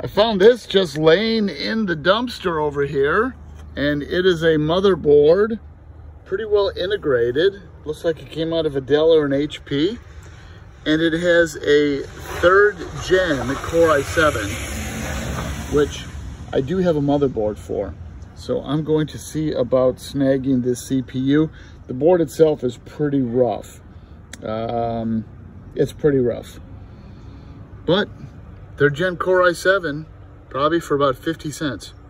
I found this just laying in the dumpster over here, and it is a motherboard, pretty well integrated. Looks like it came out of a Dell or an HP. And it has a 3rd gen Core i7, which I do have a motherboard for. So I'm going to see about snagging this CPU. The board itself is pretty rough. It's pretty rough. But 3rd gen Core i7, probably for about 50 cents.